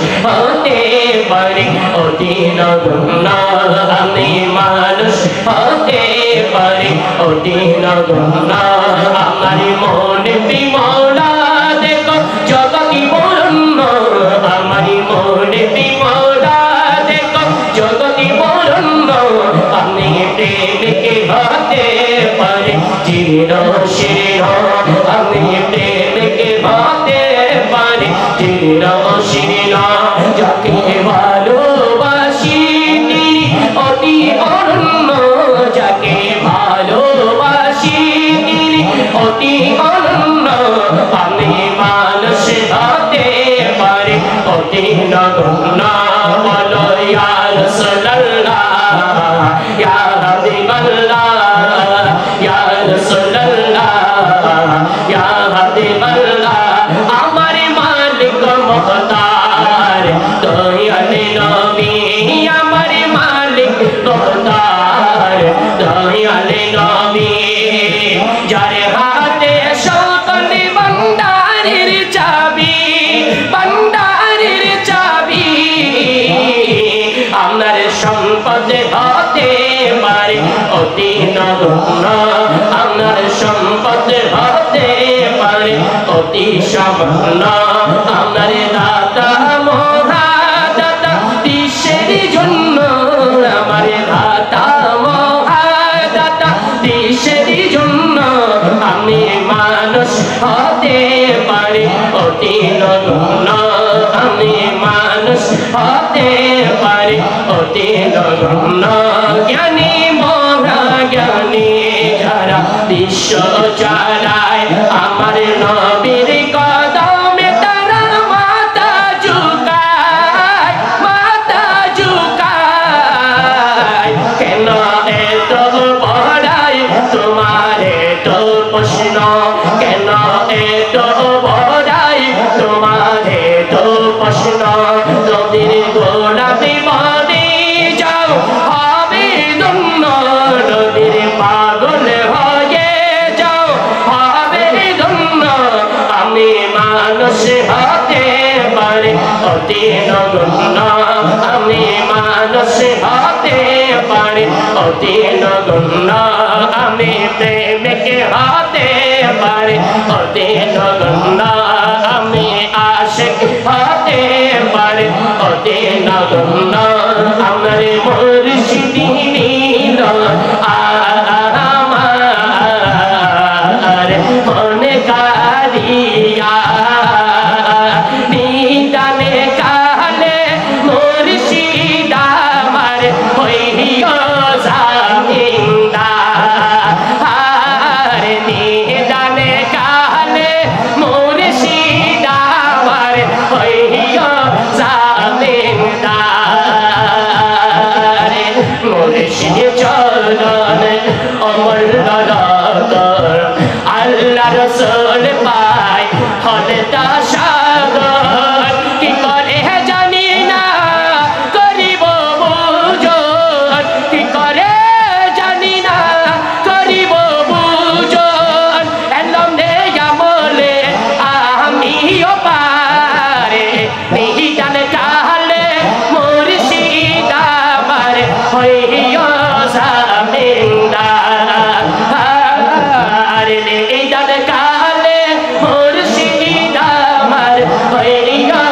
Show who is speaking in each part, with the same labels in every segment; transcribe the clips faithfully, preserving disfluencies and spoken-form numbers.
Speaker 1: হতে পারি অতি নগণ্য আমি মানুষ হতে পারি অতি নগণ্য আমার মনে বিমলা দেখো জগতি বরণ্য আমার মনে বিমলা দেখো জগতি বরণ্য আমি প্রেমিকে হতে পারি চির শীর্ণ আমি প্রেমিকে হতে পারি চির শীর্ণ যাকে ভালোবাসি তিনি অতি অনন্য যাকে ভালোবাসি তিনি অতি অনন্য আমি মানুষ হতে পারি অতি নগণ্য বলো ইয়া রাসূলুল্লাহ ইয়া হাবিবাল্লাহ ইয়া রাসূলুল্লাহ ইয়া হাবিবাল্লাহ আমার মালিক মুখতার দয়ালে নবী আমার মালিক মুখতার দয়ালে নবী যার হাতে সকল ভান্ডারের চাবি ভান্ডারের চাবি আপনার সম্পদ হতে পারে অতি নগণ্য আপনার সম্পদ হতে পারে অতি সামান্য আপনার দাতা মহাদাতা দেশের জন্য আমার দাতা মহাদাতা দেশের জন্য আমি মানুষ হতে পারি অতি নগণ্য আমি মানুষ হতে পারি অতি নগণ্য জ্ঞানী মহা জ্ঞানী যারা বিশ্ব চালায় আমার নবীর কদমে তারা মাথা ঝুঁকায় মাথা ঝুঁকায় কেন এত বড়াই তোমার এত প্রশ্ন কেন এত বড়াই তোমার এত প্রশ্ন নবীর গোলামি বনে যাও হবে ধন্য নবীর পাগল হয়ে যাও হবে ধন্য আমি মানুষ হতে পারি অতি নগণ্য আমি মানুষ হতে পারি অতি নগণ্য আমি প্রেমিক হতে পারি অতি নগণ্য আমি আশিক হতে পারি অতি নগণ্য আমার মুর্শিদি নীল আমার মনে কারিয়া নিদানে কালে মুর্শিদ আমার হইও জামিনদার নিদানে কালে মুর্শিদ আমার হইও জামিনদার মুর্শিদ চরণ অমর দরদর আল্লাহ রাসূল পায় হলে তা সাগর কি করে জানি না করিব বুঝন কি করে জানি না করিব বুঝন এলম রে আমলে আমিও পারে নিদান কালে মুর্শিদ আমার হইও জামিনদার নিদান কালে মুর্শিদ আমার হইও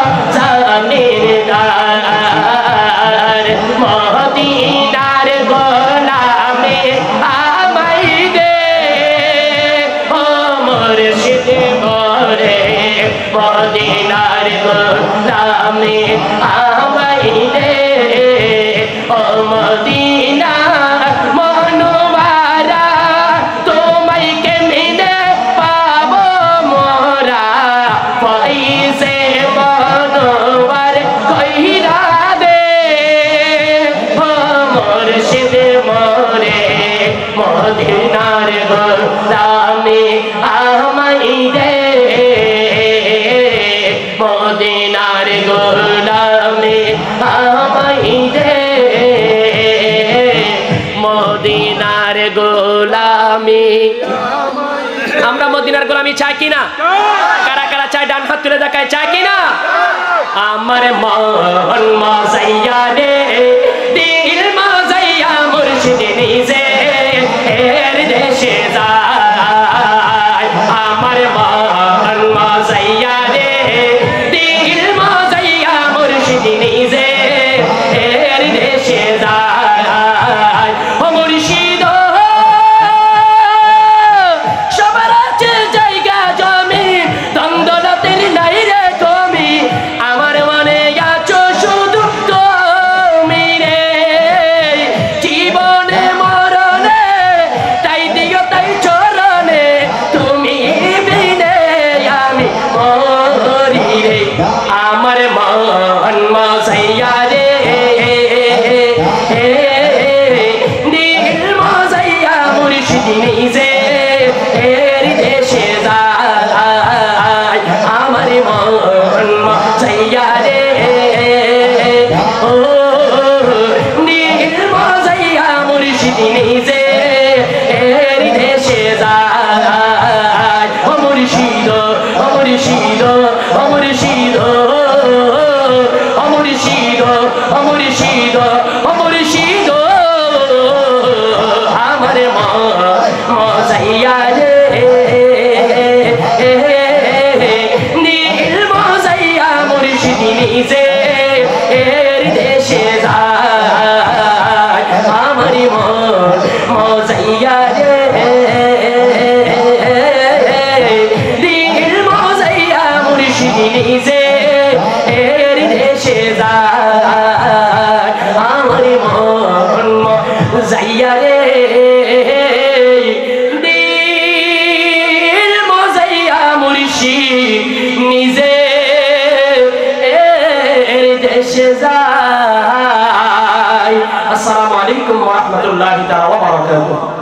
Speaker 1: জামিনদার মদিনার গোলামে আমাই দে ও মুর্শিদ মোরে মদিনার গোলামে আমাই দে ও মদিনা মনোয়ারা তোমায় কেমনে পাবো মোরা পয়সে মনোয়ার কইরা দে ও মুর্শিদ মোরে মদিনার গোলামে আমাই দে মদিনার গোলামে আমাই দে মদিনার গোলামি আমরা মদিনার গোলামি চাই কিনা কারা কারা চাই ডান হাত তুলে দেখায় চাই কিনা আমার মন মজাইয়া রে দিল মজাইয়া মুর্শিদ নিজে এর দেশে যায় আমার মন মজাইয়া রে দিল মজাইয়া মুর্শিদ নিজে এর দেশে যায় ও মুর্শিদ সবার আছে জায়গা জমি দ্বন্দ্বলতের নাই রে কমি আমার মনে আছো শুধু তুমি রে জীবনে মরণে তাই দিও তাই চরণে তুমি বিনে আমি মরি রে আমার মন মজাইয়া রে দিল মজাইয়া মুর্শিদ নিজে এর দেশে যায় আমার মন মজাইয়া রে ও দিল মজাইয়া মুর্শিদ নিজে এর দেশে যায় ও মুর্শিদ ও মুর্শিদ ও মুর্শিদ ও মুর্শিদ ও মুর্শিদ ও মুর্শিদ আমার মজাইয়া রে নীল মজাইয়া মুর্শিদ নিজে এর দেশে যায় আমার মজাইয়া রে নীল মজাইয়া মুর্শিদ নিজে এর দেশে যায় আমার মন মজাইয়া রে দিল মজাইয়া মুর্শিদ নিজে এর দেশে যায়। আসসালামু আলাইকুম ওয়া রাহমাতুল্লাহি ওয়া বারাকাতুহু।